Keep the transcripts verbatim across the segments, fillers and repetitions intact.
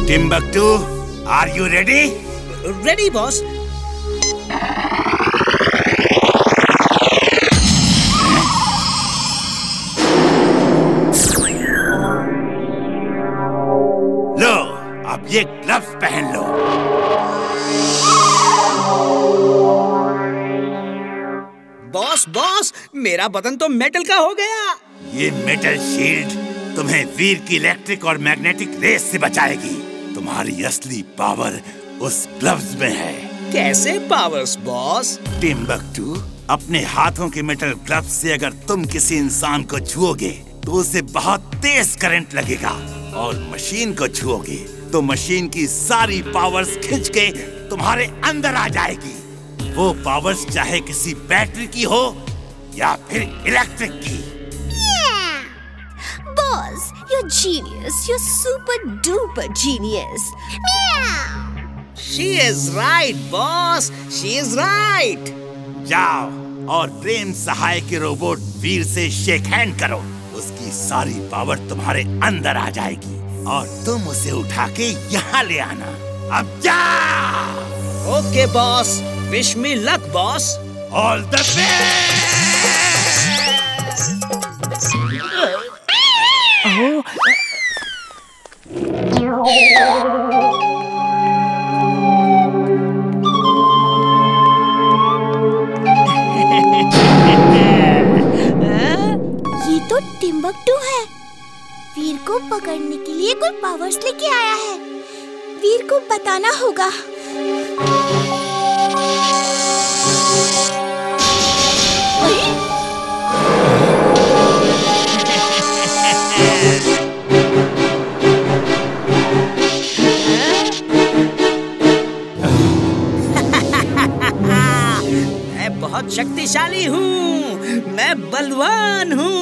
Timbuktu, are you ready? Ready boss. लो, अब ये ग्लव्स पहन लो। बॉस बॉस, मेरा बदन तो मेटल का हो गया। ये मेटल शील्ड तुम्हें वीर की इलेक्ट्रिक और मैग्नेटिक रेस से बचाएगी। तुम्हारी असली पावर उस ग्लव्स में है। कैसे पावर्स बॉस? टिम्बक्टू, अपने हाथों के मेटल ग्लव्स से अगर तुम किसी इंसान को छुओगे तो उसे बहुत तेज करंट लगेगा, और मशीन को छुओगे तो मशीन की सारी पावर्स खिंच के तुम्हारे अंदर आ जाएगी। वो पावर्स चाहे किसी बैटरी की हो या फिर इलेक्ट्रिक की। Boss, you're genius. You're super duper genius. Meow. She is right, boss. She is right. जाओ और प्रेम सहाय के रोबोट वीर से शेक हैंड करो। उसकी सारी पावर तुम्हारे अंदर आ जाएगी और तुम उसे उठा के यहाँ ले आना। अब जाओ। Okay boss, wish me luck boss. All the best. ये तो टिम्बक्टू है। वीर को पकड़ने के लिए कोई पावर्स लेके आया है। वीर को बताना होगा। मैं बहुत शक्तिशाली हूँ, मैं बलवान हूँ।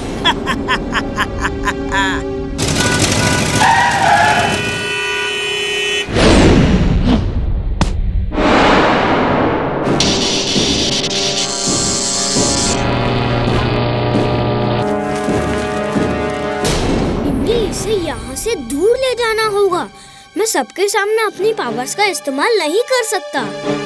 इसे यहाँ से दूर ले जाना होगा। मैं सबके सामने अपनी पावर्स का इस्तेमाल नहीं कर सकता।